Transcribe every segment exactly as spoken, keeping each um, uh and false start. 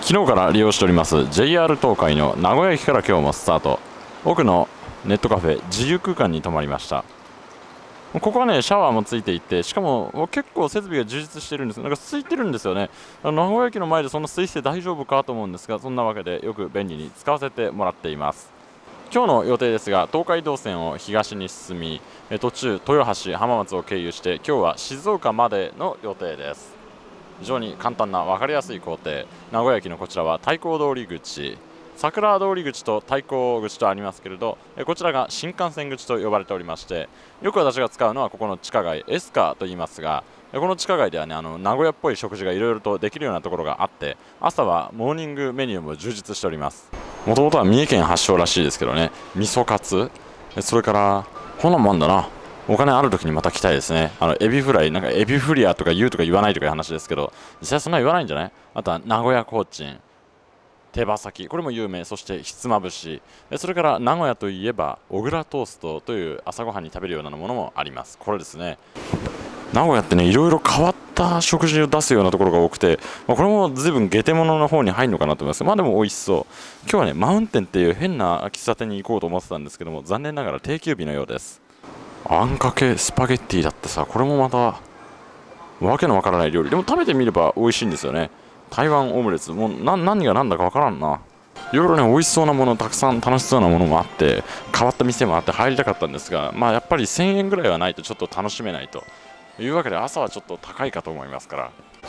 昨日から利用しております ジェイアール 東海の名古屋駅から今日もスタート。奥のネットカフェ自由空間に泊まりました。ここはねシャワーもついていて、しかも結構設備が充実しているんです。なんか空いてるんですよね。名古屋駅の前でそんな空いて大丈夫かと思うんですが、そんなわけでよく便利に使わせてもらっています。今日の予定ですが、東海道線を東に進み、途中豊橋浜松を経由して今日は静岡までの予定です。非常に簡単な分かりやすい工程。名古屋駅のこちらは太閤通り口、桜通り口と太閤口とありますけれど、こちらが新幹線口と呼ばれておりまして、よく私が使うのはここの地下街エスカと言いますが、この地下街ではね、あの名古屋っぽい食事がいろいろとできるようなところがあって、朝はモーニングメニューも充実しております。もともとは三重県発祥らしいですけどね、味噌カツ、それからこんなんもあんだな。お金ある時にまた来たいですね。あのエビフライ、なんかエビフリアとか言うとか言わないとかいう話ですけど、実際そんな言わないんじゃない？あとは名古屋コーチン、手羽先、これも有名。そしてひつまぶし、それから名古屋といえば小倉トーストという朝ごはんに食べるようなものもあります。これですね。名古屋ってね、いろいろ変わった食事を出すようなところが多くて、まあ、これも随分ゲテモノの方に入るのかなと思います。まあでも美味しそう。今日はねマウンテンっていう変な喫茶店に行こうと思ってたんですけども、残念ながら定休日のようです。あんかけスパゲッティだってさ、これもまたわけのわからない料理でも食べてみれば美味しいんですよね。台湾オムレツ、もうな何が何だかわからんな。いろいろね美味しそうなもの、たくさん楽しそうなものもあって、変わった店もあって入りたかったんですが、まあやっぱりせんえんぐらいはないとちょっと楽しめないというわけで、朝はちょっと高いかと思いますから。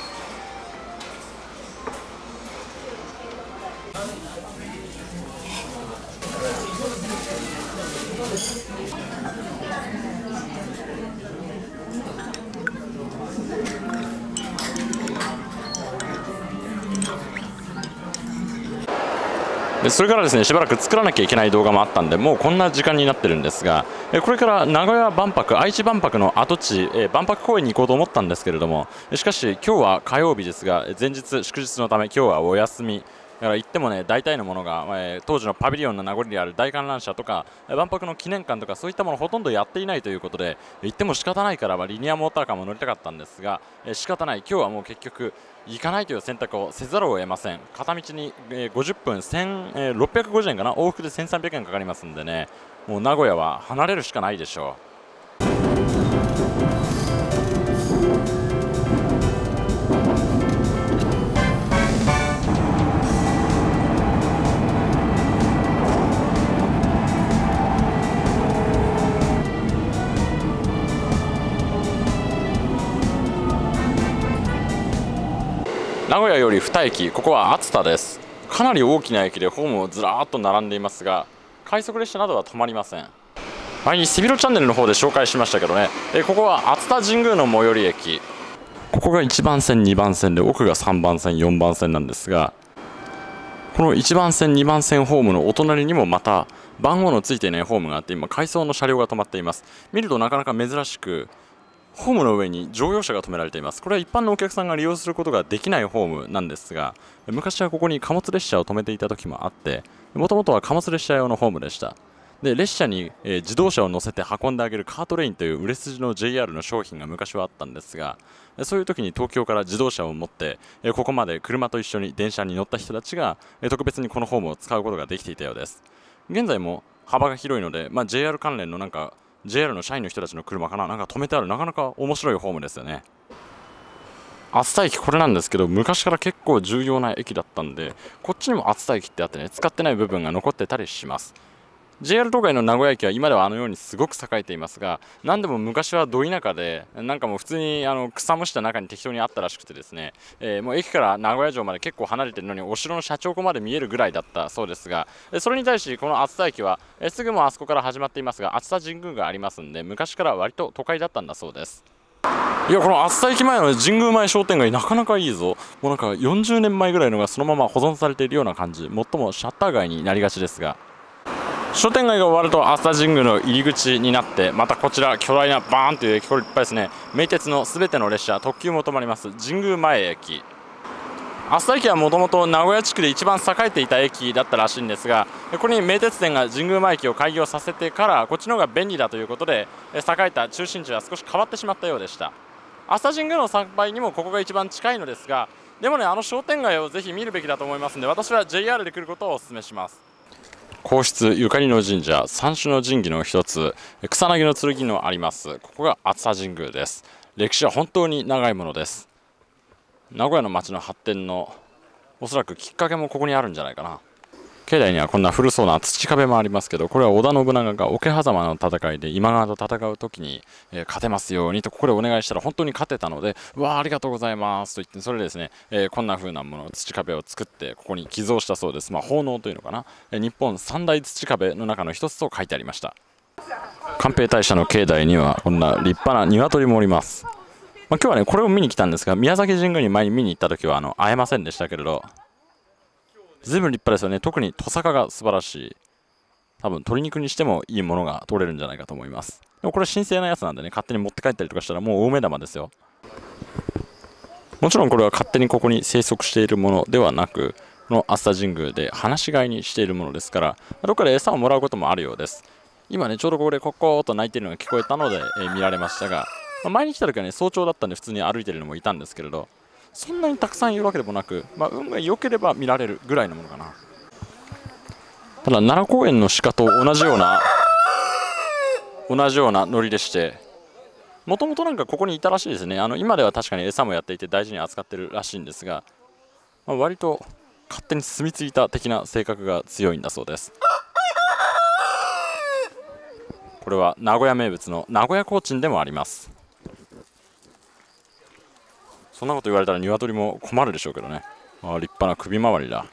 でそれからですね、しばらく作らなきゃいけない動画もあったんで、もうこんな時間になってるんですが、これから名古屋万博、愛知万博の跡地、万博公園に行こうと思ったんですけれども、しかし今日は火曜日ですが、前日祝日のため今日はお休み。だから行ってもね、大体のものが、えー、当時のパビリオンの名残である大観覧車とか万博の記念館とかそういったものほとんどやっていないということで、行っても仕方ないから、まあ、リニアモーターカーも乗りたかったんですが、えー、仕方ない。今日はもう結局行かないという選択をせざるを得ません。片道に、えー、ごじゅっぷんせんろっぴゃくごじゅうえんかな、往復でせんさんびゃくえんかかりますんでね、もう名古屋は離れるしかないでしょう。名古屋よりに駅、ここは熱田です。かなり大きな駅でホームをずらーっと並んでいますが、快速列車などは止まりません。前に背広チャンネルの方で紹介しましたけどね、えここは熱田神宮の最寄り駅。ここがいちばん線にばん線で、奥がさんばん線よんばん線なんですが、このいちばん線にばん線ホームのお隣にもまた番号のついていないホームがあって、今回送の車両が止まっています。見るとなかなか珍しく、ホームの上に乗用車が止められています。これは一般のお客さんが利用することができないホームなんですが、昔はここに貨物列車を止めていた時もあって、もともとは貨物列車用のホームでした。で列車に、えー、自動車を乗せて運んであげるカートレインという売れ筋の ジェイアール の商品が昔はあったんですが、そういう時に東京から自動車を持って、えー、ここまで車と一緒に電車に乗った人たちが、えー、特別にこのホームを使うことができていたようです。現在も幅が広いので、まあ、ジェイアール 関連のなんかジェイアール の社員の人たちの車かな、なんか止めてある、なかなか面白いホームですよね。熱田駅、これなんですけど、昔から結構重要な駅だったんで、こっちにも熱田駅ってあってね、使ってない部分が残ってたりします。ジェイアール 東海の名古屋駅は今ではあのようにすごく栄えていますが、何でも昔はど田舎で、なんかもう普通にあの草むした中に適当にあったらしくてですね、えー、もう駅から名古屋城まで結構離れてるのにお城の社長湖まで見えるぐらいだったそうですが、それに対しこの熱田駅は、えー、すぐもあそこから始まっていますが、熱田神宮がありますんで、昔から割と都会だったんだそうです。いや、この熱田駅前の神宮前商店街なかなかいいぞ。もうなんかよんじゅうねんまえぐらいのがそのまま保存されているような感じ。最もシャッター街になりがちですが、商店街が終わると熱田神宮の入り口になって、またこちら巨大なバーンという駅、これいっぱいですね。名鉄のすべての列車、特急も止まります神宮前駅。熱田駅はもともと名古屋地区で一番栄えていた駅だったらしいんですが、これに名鉄線が神宮前駅を開業させてから、こっちの方が便利だということで、栄えた中心地は少し変わってしまったようでした。 熱田神宮の参拝にもここが一番近いのですが、でもね、あの商店街をぜひ見るべきだと思いますので、私は ジェイアール で来ることをお勧めします。皇室ゆかりの神社、三種の神器の一つ、草薙の剣のあります、ここが熱田神宮です。歴史は本当に長いものです。名古屋の街の発展のおそらくきっかけもここにあるんじゃないかな。境内にはこんな古そうな土壁もありますけど、これは織田信長が桶狭間の戦いで今川と戦う時に、えー、勝てますようにとここでお願いしたら本当に勝てたので、うわーありがとうございますと言って、それでですね、えー、こんな風なもの土壁を作ってここに寄贈したそうです。まあ奉納というのかな、えー、日本三大土壁の中の一つと書いてありました。寛平大社の境内にはこんな立派な鶏もおります。まあ、今日はねこれを見に来たんですが、宮崎神宮に前に見に行った時はあの会えませんでしたけれど、ずいぶん立派ですよね。特にトサカが素晴らしい。多分鶏肉にしてもいいものが取れるんじゃないかと思います。でもこれ神聖なやつなんでね、勝手に持って帰ったりとかしたらもう大目玉ですよ。もちろんこれは勝手にここに生息しているものではなく、この熱田神宮で放し飼いにしているものですから、どっかで餌をもらうこともあるようです。今ねちょうどここでコッコーと鳴いているのが聞こえたので、えー、見られましたが、まあ、前に来た時はね早朝だったんで普通に歩いているのもいたんですけれど、そんなにたくさんいるわけでもなく、まあ、運が良ければ見られるぐらいのものかな。ただ奈良公園の鹿と同じような同じようなノリでして、もともとなんかここにいたらしいですね。あの今では確かに餌もやっていて大事に扱ってるらしいんですが、まあ、割と勝手に住み着いた的な性格が強いんだそうです。これは名古屋名物の名古屋コーチンでもあります。そんなこと言われたら鶏も困るでしょうけどね。ああ立派な首回りだ。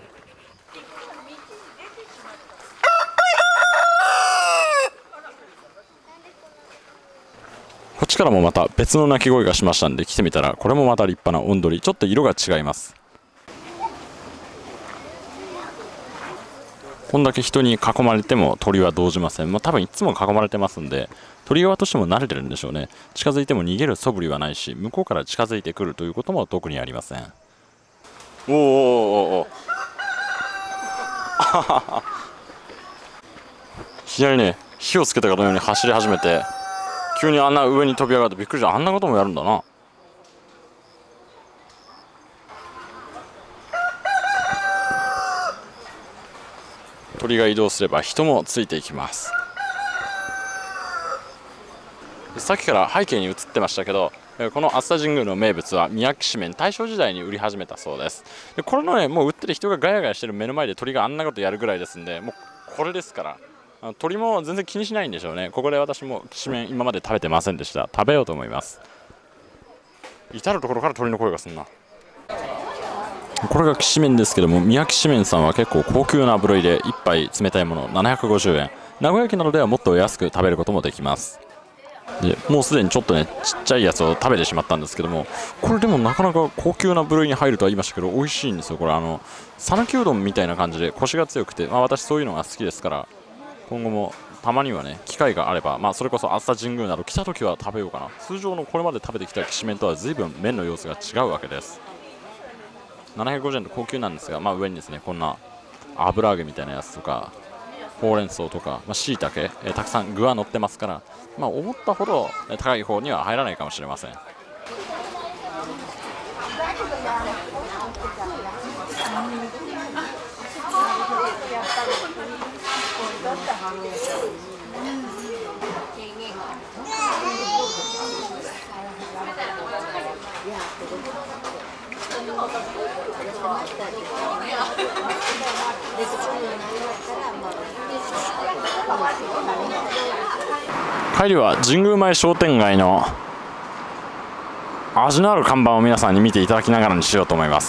こっちからもまた別の鳴き声がしましたんで来てみたら、これもまた立派な音鳥、ちょっと色が違います。こんだけ人に囲まれても鳥は動じません。まあ、多分いつも囲まれてますんで鳥側としても慣れてるんでしょうね。近づいても逃げる素振りはないし、向こうから近づいてくるということも特にありません。おーおーおーおーいきなりね火をつけたかのように走り始めて、急にあんな上に飛び上がってびっくりした。あんなこともやるんだな。鳥が移動すれば人もついていきます。さっきから背景に映ってましたけど、この熱田神宮の名物は宮城紙面、大正時代に売り始めたそうです。でこれのねもう売ってる人がガヤガヤしてる目の前で鳥があんなことやるぐらいですんで、もうこれですから、鳥も全然気にしないんでしょうね。ここで私もきしめん今まで食べてませんでした。食べようと思います。至る所から鳥の声がすんな。これがきしめんですけども、宮城紙面さんは結構高級な部類でいっぱい冷たいものななひゃくごじゅうえん、名古屋駅などではもっと安く食べることもできます。でもうすでにちょっとねちっちゃいやつを食べてしまったんですけども、これでもなかなか高級な部類に入るとは言いましたけど美味しいんですよ。これあの讃岐うどんみたいな感じでコシが強くて、まあ、私そういうのが好きですから、今後もたまにはね機会があれば、まあ、それこそ熱田神宮など来た時は食べようかな。通常のこれまで食べてきたきしめんとは随分麺の様子が違うわけです。ななひゃくごじゅうえんと高級なんですが、まあ、上にですねこんな油揚げみたいなやつとかほうれん草とかしいたけたくさん具は乗ってますから、まあ、思ったほど高い方には入らないかもしれません。帰りは神宮前商店街の味のある看板を皆さんに見ていただきながらにしようと思います。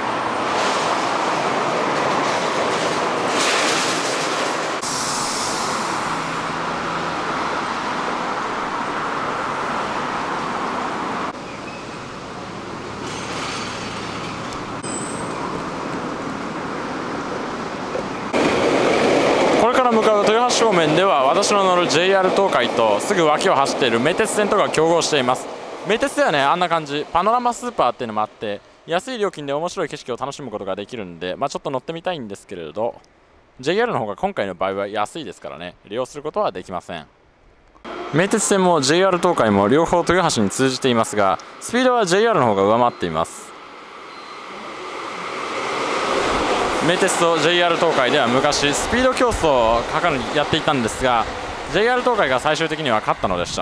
これから向かう豊橋方面では私の乗る ジェイアール 東海とすぐ脇を走っている名鉄線とが競合しています。名鉄ではねあんな感じパノラマスーパーっていうのもあって、安い料金で面白い景色を楽しむことができるんで、まあ、ちょっと乗ってみたいんですけれど ジェイアール の方が今回の場合は安いですからね利用することはできません。 名鉄線も ジェイアール 東海も両方豊橋に通じていますが、スピードは ジェイアール の方が上回っています。名鉄と ジェイアール 東海では昔スピード競争をやっていたんですが、 ジェイアール 東海が最終的には勝ったのでした。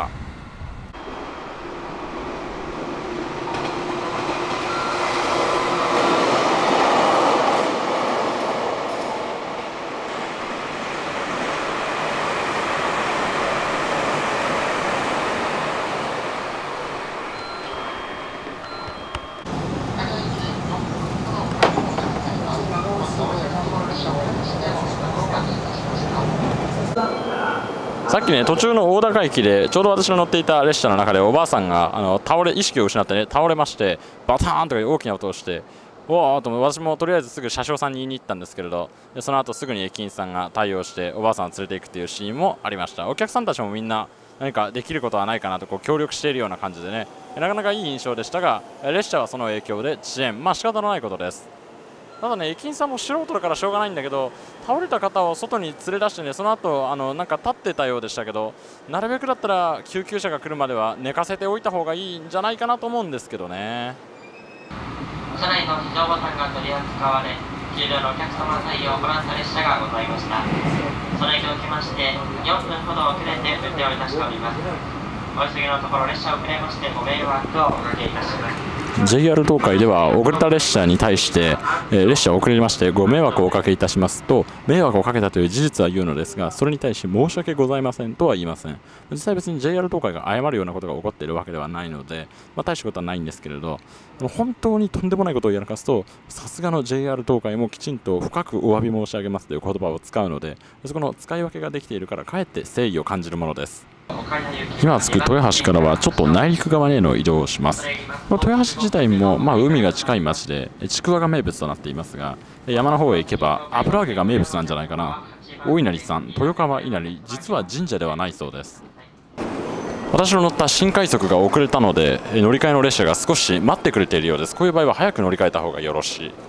さっきね、途中の大高駅でちょうど私の乗っていた列車の中でおばあさんがあの倒れ意識を失ってね、倒れまして、バターンとか大きな音をして、おおと私もとりあえずすぐ車掌さんに言いに行ったんですけれど、でその後すぐに駅員さんが対応しておばあさんを連れていくというシーンもありました。お客さんたちもみんな何かできることはないかなとこう協力しているような感じでね、なかなかいい印象でしたが、列車はその影響で遅延、まあ仕方のないことです。ただね、駅員さんも素人だからしょうがないんだけど、倒れた方を外に連れ出してね、その後あのなんか立ってたようでしたけど、なるべくだったら救急車が来るまでは寝かせておいた方がいいんじゃないかなと思うんですけどね。 車内の非常ボタンが取り扱われ、終了のお客様の対応を行った列車がございました。その影響を受けましてよんぷんほど遅れて運転をいたしております。お急ぎのところ列車遅れましてご迷惑をおかけいたします。 ジェイアール 東海では遅れた列車に対して、えー、列車遅れましてご迷惑をおかけいたしますと迷惑をかけたという事実は言うのですが、それに対し申し訳ございませんとは言いません。実際別に ジェイアール 東海が謝るようなことが起こっているわけではないので、まあ、大したことはないんですけれど、本当にとんでもないことをやらかすとさすがの ジェイアール 東海もきちんと深くお詫び申し上げますという言葉を使うので、そこの使い分けができているからかえって誠意を感じるものです。今着く豊橋からはちょっと内陸側への移動をします。この豊橋自体も、まあ、海が近い町でちくわが名物となっていますが、山の方へ行けば油揚げが名物なんじゃないかな。大稲荷さん、豊川稲荷、実は神社ではないそうです。私の乗った新快速が遅れたので乗り換えの列車が少し待ってくれているようです。こういう場合は早く乗り換えた方がよろしい。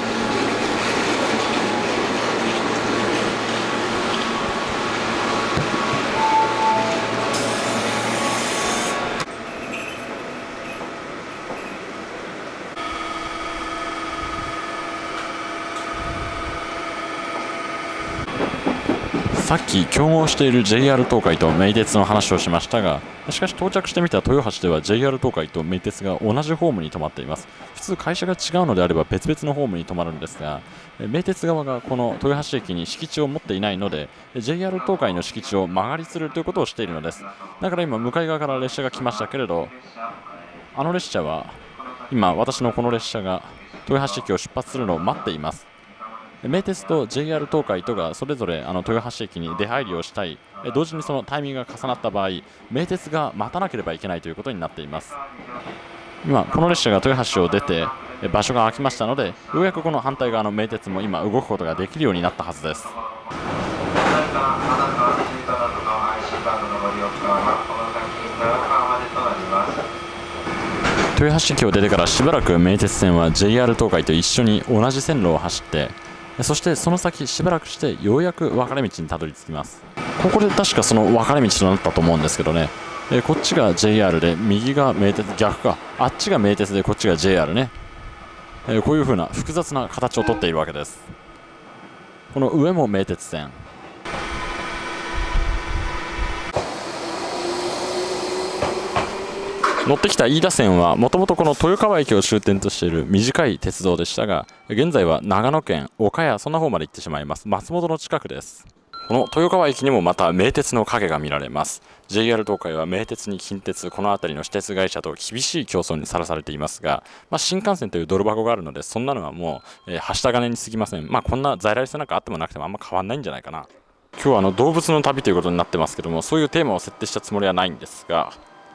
さっき競合している ジェイアール 東海と名鉄の話をしましたが、しかし到着してみた豊橋では ジェイアール 東海と名鉄が同じホームに止まっています。普通会社が違うのであれば別々のホームに止まるんですが、名鉄側がこの豊橋駅に敷地を持っていないので ジェイアール 東海の敷地を間借りするということをしているのです。だから今向かい側から列車が来ましたけれど、あの列車は今私のこの列車が豊橋駅を出発するのを待っています。名鉄と ジェイアール 東海とがそれぞれあの豊橋駅に出入りをしたい、同時にそのタイミングが重なった場合、名鉄が待たなければいけないということになっています。今この列車が豊橋を出て場所が空きましたので、ようやくこの反対側の名鉄も今動くことができるようになったはずです。豊橋駅を出てからしばらく名鉄線は ジェイアール 東海と一緒に同じ線路を走って、そしてその先しばらくしてようやく分かれ道にたどり着きます。ここで確かその分かれ道となったと思うんですけどね、えこっちが ジェイアール で右が名鉄、逆か、あっちが名鉄でこっちが ジェイアール ね、えこういう風な複雑な形をとっているわけです。この上も名鉄線、乗ってきた飯田線はもともとこの豊川駅を終点としている短い鉄道でしたが、現在は長野県岡谷そんな方まで行ってしまいます。松本の近くです。この豊川駅にもまた名鉄の影が見られます。 ジェイアール 東海は名鉄に近鉄、この辺りの私鉄会社と厳しい競争にさらされていますが、まあ、新幹線という泥箱があるのでそんなのはもう、えー、はした金に過ぎません。まあこんな在来線なんかあってもなくてもあんま変わんないんじゃないかな。今日はあの動物の旅ということになってますけども、そういうテーマを設定したつもりはないんですが、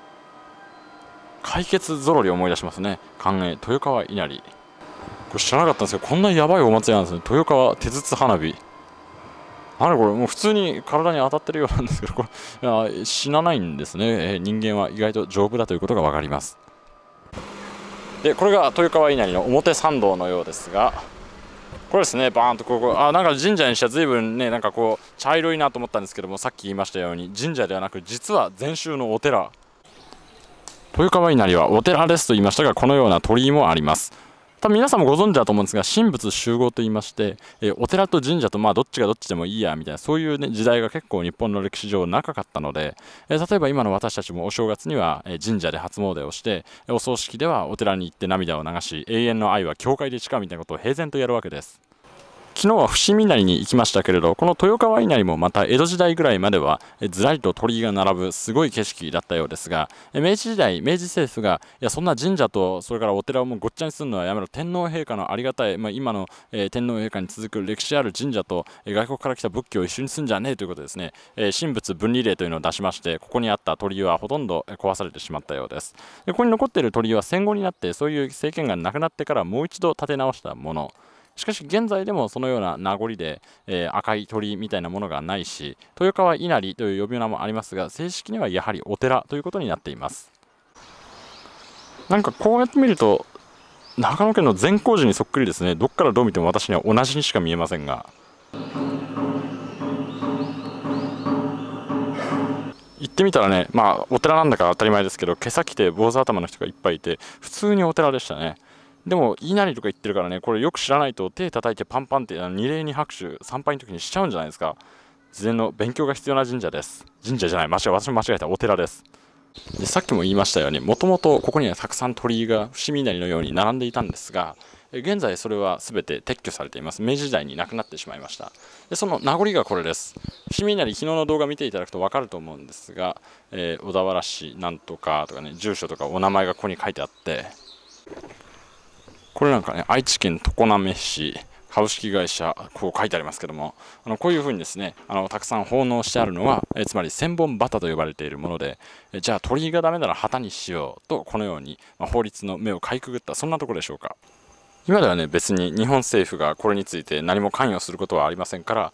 解決ぞろり思い出しますね。関営豊川稲荷、これ知らなかったんですけど、こんなやばいお祭りなんですね。豊川手筒花火、あれこれもう普通に体に当たってるようなんですけど、これいや死なないんですね。人間は意外と丈夫だということが分かります。でこれが豊川稲荷の表参道のようですが、 これですね、バーンとここ、あ、なんか神社にしては随分ね、なんかこう茶色いなと思ったんですけども、さっき言いましたように神社ではなく実は禅宗のお寺。豊川稲荷はお寺ですと言いましたが、このような鳥居もあります。多分皆さんもご存知だと思うんですが、神仏集合と言いまして、えー、お寺と神社とまあどっちがどっちでもいいやみたいな、そういう、ね、時代が結構日本の歴史上長かったので、えー、例えば今の私たちもお正月には、えー、神社で初詣をして、お葬式ではお寺に行って涙を流し、永遠の愛は教会で誓うみたいなことを平然とやるわけです。昨日は伏見稲荷に行きましたけれど、この豊川稲荷もまた江戸時代ぐらいまではずらりと鳥居が並ぶすごい景色だったようですが、明治時代、明治政府がいやそんな神社とそれからお寺をもうごっちゃにするのはやめろ、天皇陛下のありがたい、まあ、今の、えー、天皇陛下に続く歴史ある神社と、えー、外国から来た仏教を一緒にするんじゃねえということですね、えー、神仏分離令というのを出しまして、ここにあった鳥居はほとんど壊されてしまったようです。でここに残っている鳥居は戦後になってそういう政権がなくなってからもう一度建て直したもの。しかし現在でもそのような名残で、えー、赤い鳥居みたいなものがないし、豊川稲荷という呼び名もありますが、正式にはやはりお寺ということになっています。なんかこうやって見ると長野県の善光寺にそっくりですね。どっからどう見ても私には同じにしか見えませんが、行ってみたらね、まあお寺なんだから当たり前ですけど、今朝来て坊主頭の人がいっぱいいて普通にお寺でしたね。でも稲荷とか言ってるからね、これよく知らないと手叩いてパンパンって二礼二拍手参拝の時にしちゃうんじゃないですか。事前の勉強が必要な神社です。神社じゃない、間違え、私も間違えた、お寺です。でさっきも言いましたように、もともとここにはたくさん鳥居が伏見稲荷のように並んでいたんですが、現在それは全て撤去されています。明治時代になくなってしまいました。でその名残がこれです。伏見稲荷、昨日の動画見ていただくと分かると思うんですが、えー、小田原市なんとかとかね、住所とかお名前がここに書いてあって、これなんかね、愛知県常滑市株式会社、こう書いてありますけども、あのこういうふうにですね、あのたくさん奉納してあるのは、えつまり千本旗と呼ばれているもので、えじゃあ鳥居がダメなら旗にしようと、このように、まあ、法律の目をかいくぐった、そんなところでしょうか。今ではね、別に日本政府がこれについて何も関与することはありませんから、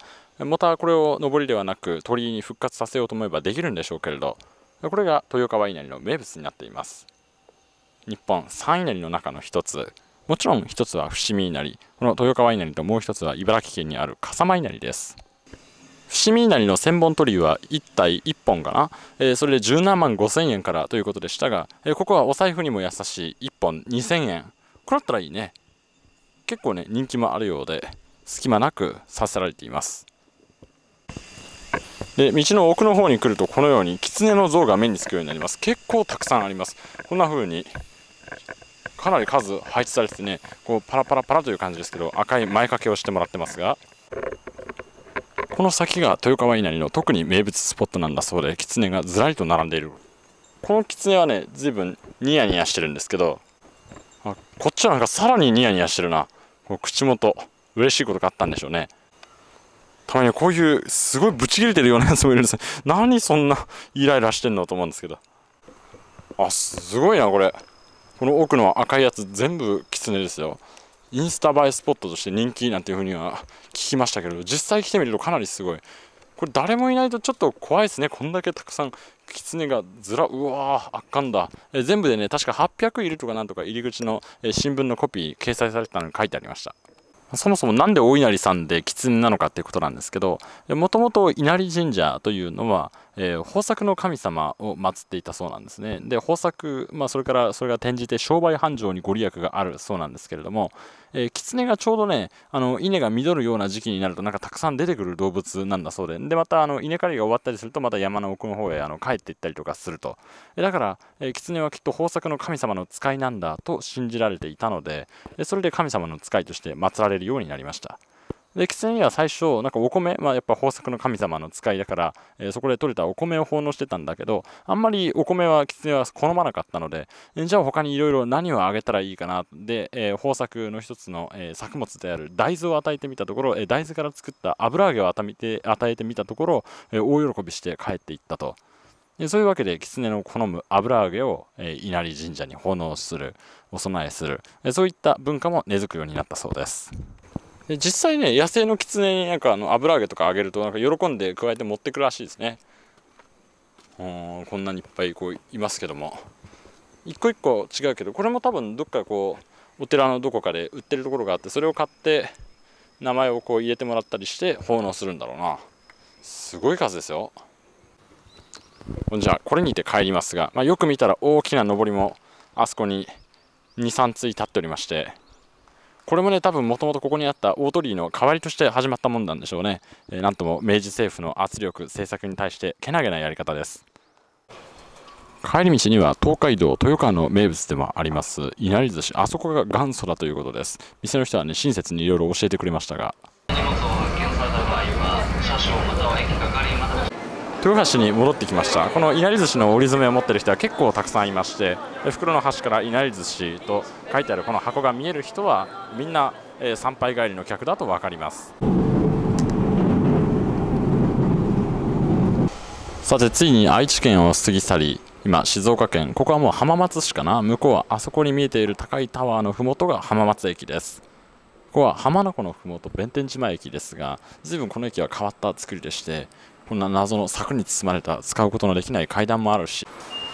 またこれを上りではなく鳥居に復活させようと思えばできるんでしょうけれど、これが豊川稲荷の名物になっています。日本三稲荷の中の一つ、もちろん一つは伏見稲荷、この豊川稲荷ともう一つは茨城県にある笠間稲荷です。伏見稲荷の千本鳥居はいったいいっぽんかな、えー、それでじゅうななまんごせんえんからということでしたが、えー、ここはお財布にも優しいいっぽんにせんえん、これだったらいいね。結構ね人気もあるようで隙間なくさせられています。で道の奥の方に来るとこのように狐の像が目につくようになります。結構たくさんあります。こんな風にかなり数配置されててね、こうパラパラパラという感じですけど、赤い前掛けをしてもらってますが、この先が豊川稲荷の特に名物スポットなんだそうで、狐がずらりと並んでいる。この狐はね随分ニヤニヤしてるんですけど、あこっちはなんかさらにニヤニヤしてるな。こう口元嬉しいことがあったんでしょうね。たまにこういうすごいブチ切れてるようなやつもいるんです。何そんなイライラしてんのと思うんですけど、あすごいなこれ。この奥の赤いやつ全部キツネですよ。インスタ映えスポットとして人気なんていうふうには聞きましたけど、実際来てみるとかなりすごい。これ誰もいないとちょっと怖いですね。こんだけたくさんキツネがずら、うわー圧巻だ。え全部でね確かはっぴゃくいるとかなんとか入り口のえ新聞のコピー掲載されてたのに書いてありました。そもそもなんで大稲荷さんで狐なのかっていうことなんですけど、もともと稲荷神社というのは、えー、豊作の神様を祀っていたそうなんですね。で豊作、まあ、それからそれが転じて商売繁盛にご利益があるそうなんですけれども、えー、狐がちょうどねあの稲が実るような時期になるとなんかたくさん出てくる動物なんだそうで、でまたあの稲刈りが終わったりするとまた山の奥の方へあの帰っていったりとかすると、えー、だから、えー、狐はきっと豊作の神様の使いなんだと信じられていたので、それで神様の使いとして祀られるようになりました。で狐には最初なんかお米、まあ、やっぱ豊作の神様の使いだから、えー、そこで採れたお米を奉納してたんだけど、あんまりお米は狐は好まなかったので、えー、じゃあ他にいろいろ何をあげたらいいかなで、えー、豊作の一つの、えー、作物である大豆を与えてみたところ、えー、大豆から作った油揚げを与えて与えてみたところ、えー、大喜びして帰っていったと。でそういうわけで狐の好む油揚げを、えー、稲荷神社に奉納する、お供えする、えー、そういった文化も根付くようになったそうです。で実際ね野生の狐になんかあの油揚げとかあげるとなんか喜んで加えて持ってくるらしいですね。うんこんなにいっぱいこういますけども、一個一個違うけど、これも多分どっかこうお寺のどこかで売ってるところがあって、それを買って名前をこう入れてもらったりして奉納するんだろうな。すごい数ですよ。じゃあこれにて帰りますが、まあ、よく見たら大きな上りもあそこににさん対立っておりまして、これもね多分もともとここにあった大鳥居の代わりとして始まったもんなんでしょうね。えー、なんとも明治政府の圧力政策に対してけなげなやり方です。帰り道には東海道豊川の名物でもありますいなり寿司、あそこが元祖だということです。店の人はね親切にいろいろ教えてくれましたが、豊橋に戻ってきました。このいなり寿司の折り詰めを持っている人は結構たくさんいまして、袋の端からいなり寿司と書いてあるこの箱が見える人はみんな、えー、参拝帰りの客だと分かります。さてついに愛知県を過ぎ去り、今静岡県、ここはもう浜松市かな。向こうはあそこに見えている高いタワーのふもとが浜松駅です。ここは浜名湖のふもと弁天島駅ですが、随分この駅は変わった作りでして、こんな謎の柵に包まれた使うことのできない階段もあるし、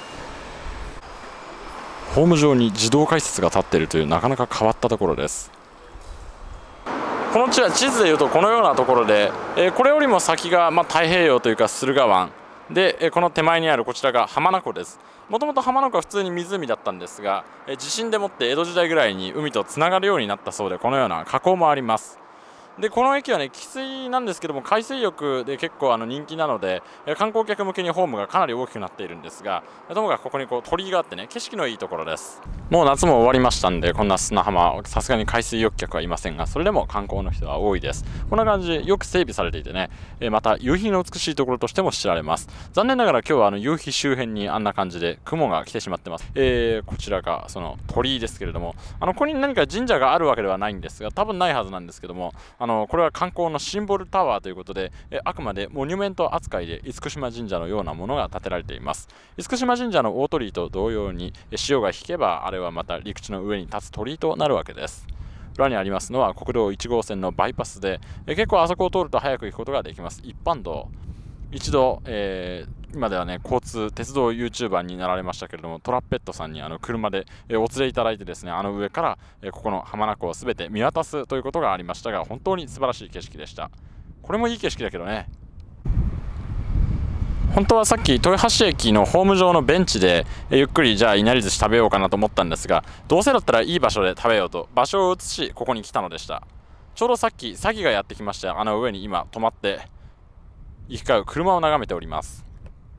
ホーム上に自動改札が立っているというなかなか変わったところです。この地は地図でいうとこのようなところで、えー、これよりも先が、まあ、太平洋というか駿河湾で、えー、この手前にあるこちらが浜名湖です。もともと浜名湖は普通に湖だったんですが、えー、地震でもって江戸時代ぐらいに海とつながるようになったそうで、このような河口もあります。でこの駅はね汽水なんですけども、海水浴で結構あの人気なので、観光客向けにホームがかなり大きくなっているんですが、ともかくここにこう鳥居があってね、景色のいいところです。もう夏も終わりましたんで、こんな砂浜さすがに海水浴客はいませんが、それでも観光の人は多いです。こんな感じでよく整備されていてね、また夕日の美しいところとしても知られます。残念ながら今日はあの夕日周辺にあんな感じで雲が来てしまってます。えー、こちらがその鳥居ですけれども、あのここに何か神社があるわけではないんですが、多分ないはずなんですけども、あのこれは観光のシンボルタワーということで、えあくまでモニュメント扱いで厳島神社のようなものが建てられています。厳島神社の大鳥居と同様に、潮が引けばあれはまた陸地の上に立つ鳥居となるわけです。裏にありますのは国道いち号線のバイパスで、え結構あそこを通ると早く行くことができます。一般道、一度、えー、今ではね交通鉄道 ユーチューバー になられましたけれども、トラッペットさんにあの車で、えー、お連れいただいてですね、あの上から、えー、ここの浜名湖を全て見渡すということがありましたが、本当に素晴らしい景色でした。これもいい景色だけどね、本当はさっき豊橋駅のホーム上のベンチで、えー、ゆっくりじゃあいなり寿司食べようかなと思ったんですが、どうせだったらいい場所で食べようと場所を移しここに来たのでした。ちょうどさっき詐欺がやってきまして、あの上に今止まって行き交う車を眺めております。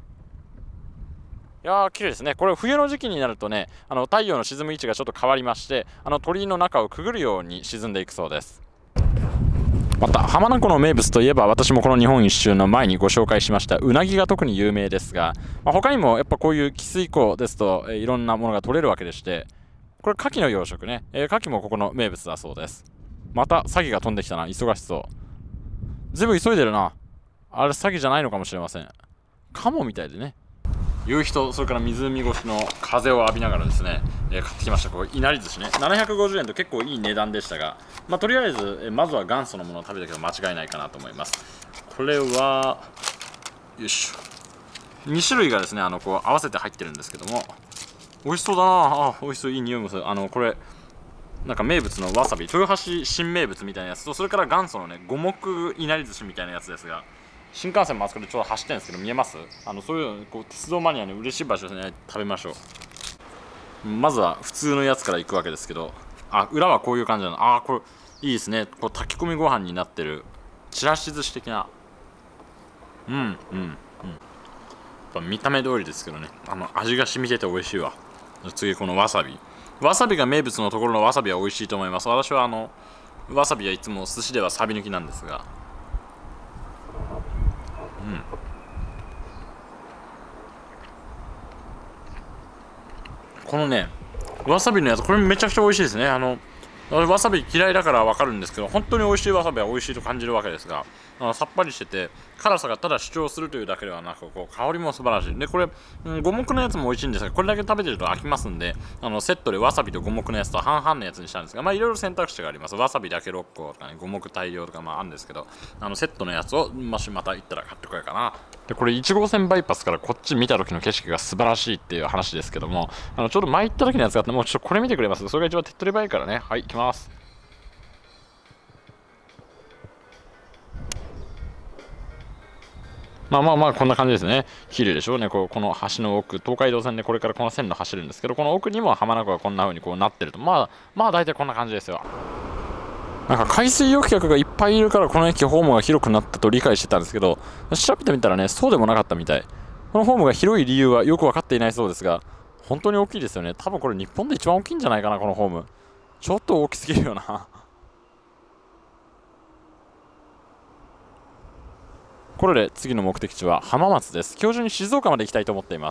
いやー綺麗ですね。これ冬の時期になるとね、あの太陽の沈む位置がちょっと変わりまして、あの鳥居の中をくぐるように沈んでいくそうです。また浜名湖の名物といえば、私もこの日本一周の前にご紹介しましたうなぎが特に有名ですが、まあ、他にもやっぱこういう汽水湖ですと、えー、いろんなものが取れるわけでして、これ牡蠣の養殖ね、えー、牡蠣もここの名物だそうです。また詐欺が飛んできたな、忙しそう。ずいぶん急いでるな。あれ詐欺じゃないのかもしれません。カモみたいでね。夕日とそれから湖越しの風を浴びながらですね、えー、買ってきました。これいなり寿司ね、ななひゃくごじゅうえんと結構いい値段でしたが、まあ、とりあえず、えー、まずは元祖のものを食べたけど間違いないかなと思います。これはよいしょ、に種類がですねあのこう合わせて入ってるんですけども、美味しそうだなあ。美味しそう、いい匂いもする。あのこれなんか名物のわさび、豊橋新名物みたいなやつと、それから元祖のね五目いなり寿司みたいなやつですが、新幹線もあそこでちょうど走ってるんですけど見えます？あのそういうこう鉄道マニアに嬉しい場所でね食べましょう。まずは普通のやつからいくわけですけど、あ、裏はこういう感じなの。あーこれいいですね。こう炊き込みご飯になってるちらし寿司的な、うんうんうん、やっぱ見た目通りですけどね、あの味が染みてて美味しいわ。次このわさび、わさびが名物のところのわさびは美味しいと思います。私はあのわさびはいつも寿司ではサビ抜きなんですが、うん、このねわさびのやつ、これめちゃくちゃ美味しいですね。あのわさび嫌いだから分かるんですけど、本当に美味しいわさびは美味しいと感じるわけですが、あのさっぱりしてて辛さがただ主張するというだけではなく、こう香りも素晴らしい。でこれ、うん、五目のやつも美味しいんですが、これだけ食べてると飽きますんで、あのセットでわさびと五目のやつと半々のやつにしたんですが、まあいろいろ選択肢があります。わさびだけろっことかね、五目大量とかまああるんですけど、あのセットのやつをもしまた行ったら買ってこようかな。でこれいち号線バイパスからこっち見た時の景色が素晴らしいっていう話ですけども、あのちょうど前行った時のやつがあって、もうちょっとこれ見てくれます？それが一番手っ取り早いからね。はい、行きます。 まあまあまあこんな感じですね。綺麗でしょうね。こうこの橋の奥、東海道線でこれからこの線路走るんですけど、この奥にも浜名湖がこんな風にこうなってると、まあまあ大体こんな感じですよ。なんか海水浴客がいっぱいいるからこの駅ホームが広くなったと理解してたんですけど、調べてみたらね、そうでもなかったみたい。このホームが広い理由はよく分かっていないそうですが、本当に大きいですよね。多分これ日本で一番大きいんじゃないかな、このホーム。ちょっと大きすぎるよな。これで次の目的地は浜松です。今日中に静岡まで行きたいと思っています。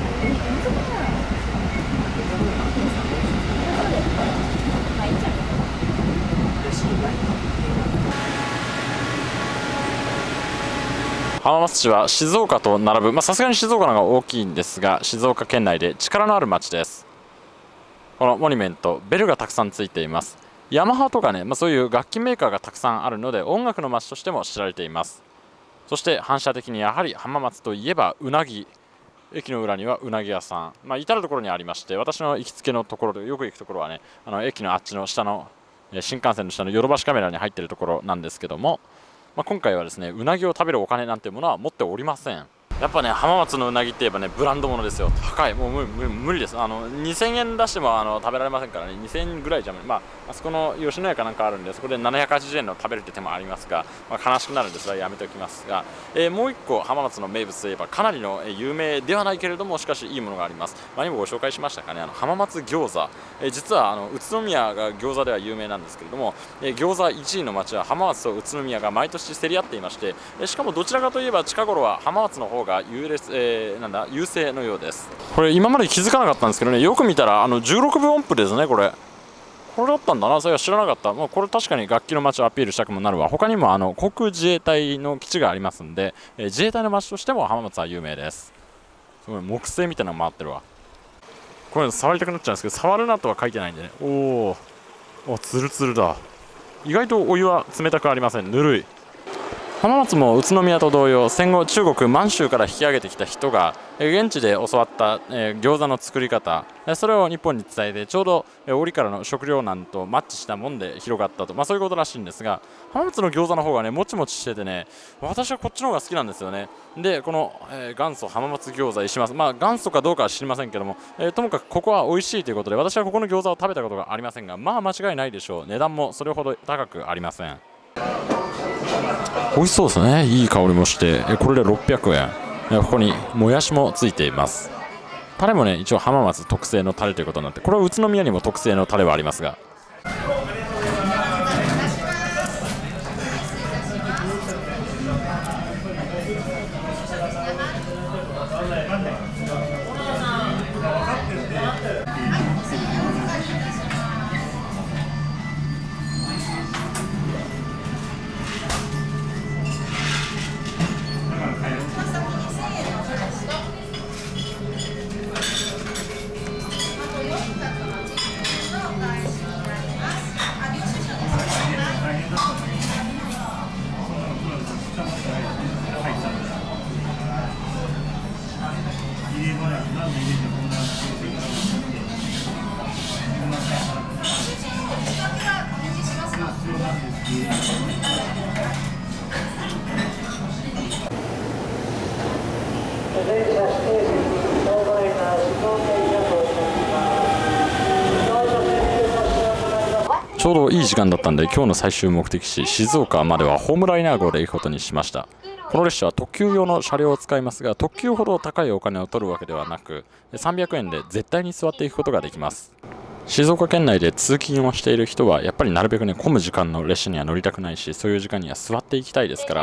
浜松市は静岡と並ぶ、まあさすがに静岡の方が大きいんですが、静岡県内で力のある町です。このモニュメント、ベルがたくさんついています。ヤマハとかね、まあ、そういう楽器メーカーがたくさんあるので、音楽の町としても知られています。そして反射的にやはり浜松といえばうなぎ。駅の裏にはうなぎ屋さん、まあ、至る所にありまして、私の行きつけのところでよく行くところはね、あの駅のあっちの下の新幹線の下のヨドバシカメラに入っているところなんですけども、まあ、今回はですね、うなぎを食べるお金なんていうものは持っておりません。やっぱね、浜松のうなぎって言えばね、ブランドものですよ。高い、もう無無無理です。あのにせんえん出してもあの食べられませんからね。にせんえんぐらいじゃ、まあ、あそこの吉野家かなんかあるんで、そこでななひゃくはちじゅうえんの食べるって手もありますが、まあ、悲しくなるんですがやめておきますが、えー、もう一個浜松の名物といえばかなりの有名ではないけれども、しかしいいものがあります。前にもご紹介しましたかね、あの浜松餃子、えー、実はあの宇都宮が餃子では有名なんですけれども、えー、餃子いちいの町は浜松と宇都宮が毎年競り合っていまして、えー、しかもどちらかといえば近頃は浜松の方が優劣、えーえー、なんだ優勢のようです。これ今まで気づかなかったんですけどね、よく見たらあのじゅうろくぶ音符ですね。これこれだったんだな。それは知らなかった。もうこれ確かに楽器の街をアピールしたくもなるわ。他にもあの航空自衛隊の基地がありますんで、えー、自衛隊の街としても浜松は有名です。すごい木製みたいなの回ってるわ。これ触りたくなっちゃうんですけど、触るなとは書いてないんでね。おーお、ツルツルだ。意外とお湯は冷たくありません。ぬるい。浜松も宇都宮と同様、戦後中国満州から引き上げてきた人が現地で教わった、えー、餃子の作り方、それを日本に伝えて、ちょうど折からの食糧難とマッチしたもんで広がったと、まあ、そういうことらしいんですが、浜松の餃子の方がねもちもちしててね、私はこっちの方が好きなんですよね。でこの、えー、元祖浜松餃子石ます、まあ元祖かどうかは知りませんけども、えー、ともかくここは美味しいということで、私はここの餃子を食べたことがありませんが、まあ間違いないでしょう。値段もそれほど高くありません。美味しそうですね。いい香りもして、これでろっぴゃくえん。ここにもやしもついています。タレもね一応浜松特製のタレということになって、これは宇都宮にも特製のタレはありますが、ちょうどいい時間だったんで、今日の最終目的地静岡まではホームライナー号で行くことにしました。この列車は特急用の車両を使いますが、特急ほど高いお金を取るわけではなく、さんびゃくえんで絶対に座っていくことができます。静岡県内で通勤をしている人はやっぱりなるべくね混む時間の列車には乗りたくないし、そういう時間には座っていきたいですから、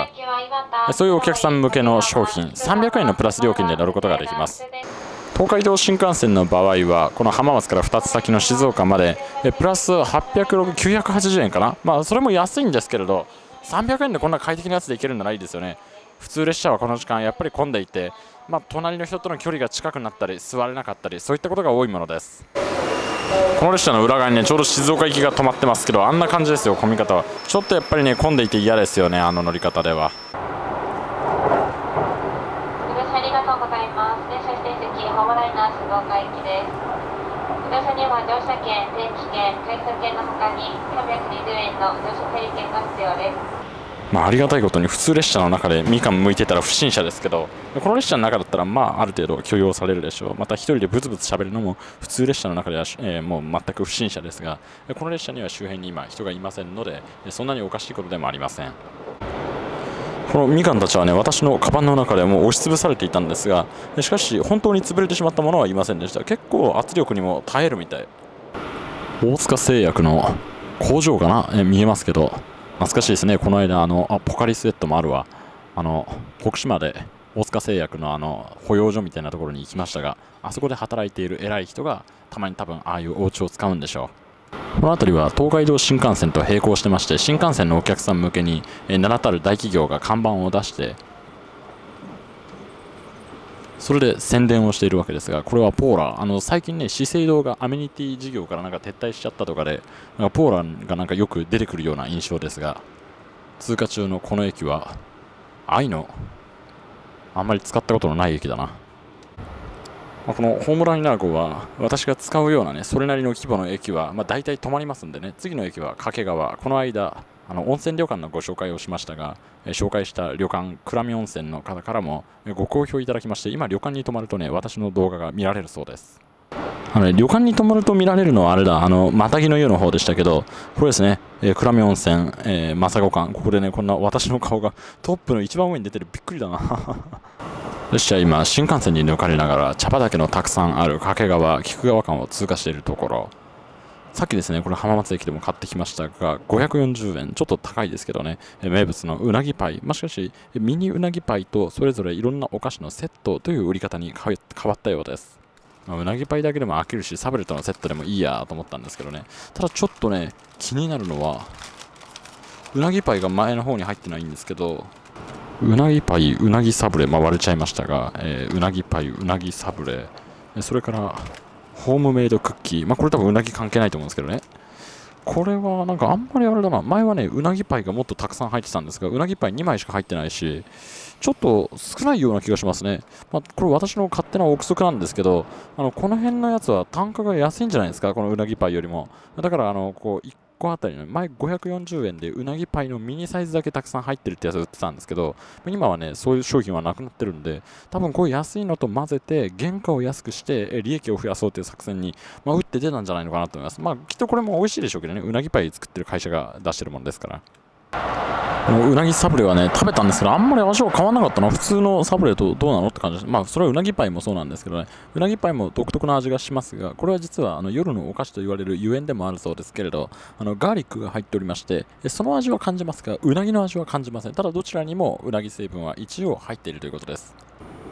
そういうお客さん向けの商品さんびゃくえんのプラス料金で乗ることができます。東海道新幹線の場合はこの浜松からふたつ先の静岡までプラスはっぴゃくろく、きゅうひゃくはちじゅうえんかな。まあそれも安いんですけれど、さんびゃくえんでこんな快適なやつで行けるんならいいですよね。普通列車はこの時間やっぱり混んでいて、まあ、隣の人との距離が近くなったり座れなかったり、そういったことが多いものです。この列車の裏側にねちょうど静岡行きが止まってますけど、あんな感じですよ。混み方はちょっとやっぱりね混んでいて嫌ですよね、あの乗り方では。 ありがとうございます。電車指定席ホームライナー静岡行きです。電車には乗車券、定期券、回数券の他にさんびゃくにじゅうえんの乗車整理券が必要です。 まあ、ありがたいことに普通列車の中でみかん向いてたら不審者ですけど、この列車の中だったらまあある程度許容されるでしょう。また一人でブツブツ喋るのも普通列車の中では、えー、もう全く不審者ですが、この列車には周辺に今人がいませんので、そんなにおかしいことでもありません。このみかんたちはね、私のカバンの中でもう押しつぶされていたんですが、しかし本当に潰れてしまったものはいませんでした。結構圧力にも耐えるみたい。大塚製薬の工場かな、えー、見えますけど、懐かしいですね。この間あのあポカリスエットもあるわ。あの徳島で大塚製薬のあの保養所みたいなところに行きましたが、あそこで働いている偉い人がたまに多分ああいうお家を使うんでしょう。この辺りは東海道新幹線と並行してまして、新幹線のお客さん向けにえ名だたる大企業が看板を出してそれで宣伝をしているわけですが、これはポーラ、あの最近ね、資生堂がアメニティ事業からなんか撤退しちゃったとかで、なんかポーラがなんかよく出てくるような印象ですが、通過中のこの駅は、愛の、あんまり使ったことのない駅だな。まあ、このホームライナー号は、私が使うようなね、それなりの規模の駅は、まあ、大体止まりますんでね、次の駅は掛川、この間、あの温泉旅館のご紹介をしましたが、えー、紹介した旅館倉見温泉の方からも、えー、ご好評いただきまして、今旅館に泊まるとね、私の動画が見られるそうです。あの、ね、旅館に泊まると見られるのはあれだ、あのまたぎの湯の方でしたけど、これですね、えー、倉見温泉、えー、政子館、ここでね、こんな私の顔がトップの一番上に出てる、びっくりだな。よし、じゃあ今新幹線に抜かれながら茶畑のたくさんある掛川菊川間を通過しているところ、さっきですね、これ浜松駅でも買ってきましたが、ごひゃくよんじゅうえん、ちょっと高いですけどね、名物のうなぎパイ、まあ、しかし、ミニうなぎパイとそれぞれいろんなお菓子のセットという売り方に変わったようです。まあ、うなぎパイだけでも飽きるし、サブレとのセットでもいいやと思ったんですけどね、ただちょっとね、気になるのは、うなぎパイが前の方に入ってないんですけど、うなぎパイ、うなぎサブレ、まあ、割れちゃいましたが、えー、うなぎパイ、うなぎサブレ、それから、ホームメイドクッキー。まあ、これ多分うなぎ関係ないと思うんですけどね。これはなんかあんまりあれだな。前はね、うなぎパイがもっとたくさん入ってたんですが、うなぎパイにまいしか入ってないし、ちょっと少ないような気がしますね。まあ、これ私の勝手な憶測なんですけど、あのこの辺のやつは単価が安いんじゃないですか、このうなぎパイよりも。だからあのこういっこあたりの前ごひゃくよんじゅうえんでうなぎパイのミニサイズだけたくさん入ってるってやつを売ってたんですけど、今はね、そういう商品はなくなってるんで、多分こういう安いのと混ぜて原価を安くして利益を増やそうという作戦に、まあ、打って出たんじゃないのかなと思います。まあきっとこれも美味しいでしょうけどね、うなぎパイ作ってる会社が出してるものですから。このうなぎサブレはね、食べたんですけど、あんまり味は変わらなかったな。普通のサブレとどうなのって感じです。まあ、それはうなぎパイもそうなんですけどね、うなぎパイも独特な味がしますが、これは実はあの夜のお菓子と言われるゆえんでもあるそうですけれど、あのガーリックが入っておりまして、その味は感じますが、うなぎの味は感じません。ただ、どちらにもうなぎ成分は一応入っているということです。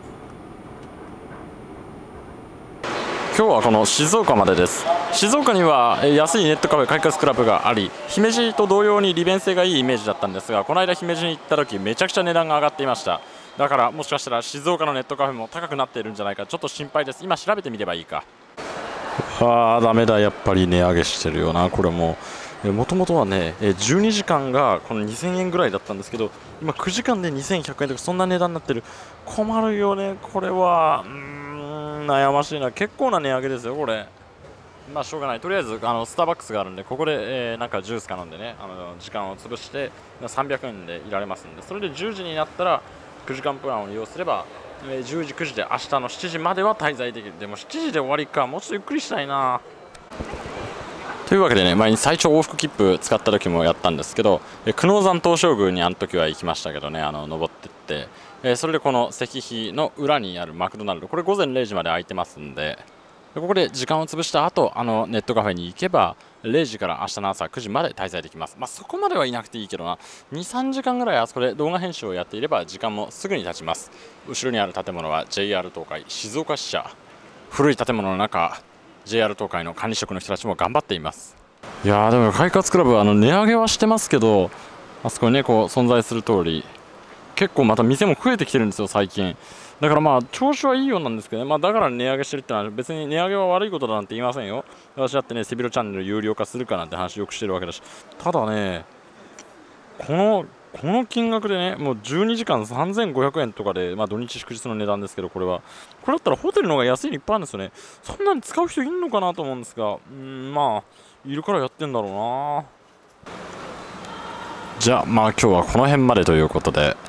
今日はこの静岡までです。静岡には安いネットカフェ快活クラブがあり、姫路と同様に利便性がいいイメージだったんですが、この間姫路に行った時めちゃくちゃ値段が上がっていました。だからもしかしたら静岡のネットカフェも高くなっているんじゃないか、ちょっと心配です。今調べてみればいいか。あーダメだ、やっぱり値上げしてるよな。これももともとはね、じゅうにじかんがこのにせんえんぐらいだったんですけど、今くじかんでにせんひゃくえんとかそんな値段になってる。困るよね、これは。うーん、悩ましいな。結構な値上げですよ、これ。まあしょうがない。とりあえずあのスターバックスがあるんで、ここで、えー、なんかジュースか飲んでね、あの時間を潰してさんびゃくえんでいられますんで、それでじゅうじになったらくじかんプランを利用すれば、えー、じゅうじくじで明日のしちじまでは滞在できる。でもしちじで終わりか。もうちょっとゆっくりしたいな。というわけでね、前に最長往復切符使った時もやったんですけど、久能山東照宮にあの時は行きましたけどね、あの登ってって、えー、それでこの石碑の裏にあるマクドナルド、これ午前れいじまで開いてますんで、ここで時間を潰した後、あのネットカフェに行けばれいじから明日の朝くじまで滞在できます。まあそこまではいなくていいけどな、にさんじかんぐらいあそこで動画編集をやっていれば時間もすぐに経ちます。後ろにある建物は ジェイアール 東海静岡支社、古い建物の中 ジェイアール 東海の管理職の人たちも頑張っています。いやーでも快活クラブはあの値上げはしてますけど、あそこにねこう存在する通り結構また店も増えてきてるんですよ最近。だからまあ調子はいいようなんですけどね、まあ、だから値上げしてるってのは別に値上げは悪いことだなんて言いませんよ。私だってね、背広チャンネル有料化するかなんて話よくしてるわけだし、ただね、このこの金額でね、もうじゅうにじかんさんぜんごひゃくえんとかで、まあ、土日祝日の値段ですけど、これはこれだったらホテルの方が安いのいっぱいあるんですよね。そんなに使う人いるのかなと思うんですが、うん、まあいるからやってんだろうな。 じゃあまあ今日はこの辺までということで、